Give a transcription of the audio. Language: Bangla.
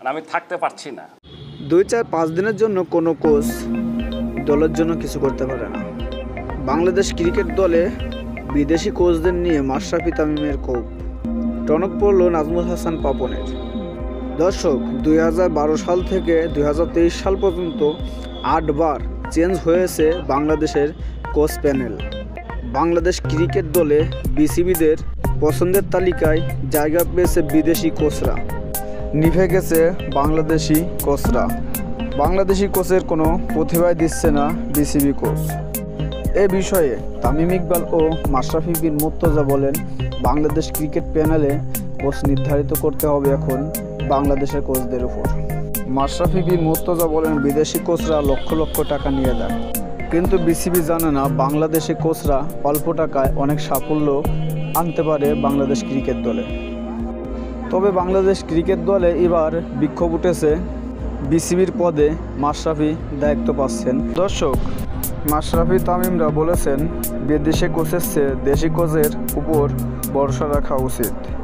আমি থাকতে পারছি না। 2-4-5 দিনের জন্য কোনো কোচ দলের জন্য কিছু করতে পারে না। বাংলাদেশ ক্রিকেট দলে বিদেশি কোচদের নিয়ে মাশরাফি তামিমের ক্ষোভ, টনক পড়ল নাজমুল হাসান পাপনের। দর্শক, 2012 সাল থেকে 2023 সাল পর্যন্ত 8 বার চেঞ্জ হয়েছে বাংলাদেশের কোচ প্যানেল। বাংলাদেশ ক্রিকেট দলে বিসিবিদের পছন্দের তালিকায় জায়গা পেয়েছে বিদেশি কোচরা, নিভে গেছে বাংলাদেশি কোচরা। বাংলাদেশি কোচের কোনো প্রতিভাই দিচ্ছে না বিসিবি কোচ। এ বিষয়ে তামিম ইকবাল ও মাশরাফি বিন মুর্তজা বলেন, বাংলাদেশ ক্রিকেট প্যানেলে কোচ নির্ধারিত করতে হবে এখন বাংলাদেশের কোচদের উপর। মাশরাফি বিন মুর্তজা বলেন, বিদেশি কোচরা লক্ষ লক্ষ টাকা নিয়ে দেয়, কিন্তু বিসিবি জানে না বাংলাদেশি কোচরা অল্প টাকায় অনেক সাফল্য আনতে পারে বাংলাদেশ ক্রিকেট দলে। তবে বাংলাদেশ ক্রিকেট দলে এবার বিক্ষোভ উঠেছে, বিসিবির পদে মাশরাফি দায়িত্ব পাচ্ছেন। দর্শক, মাশরাফি তামিমরা বলেছেন, বিদেশি কোচের চেয়ে দেশি কোচের উপর ভরসা রাখা উচিত।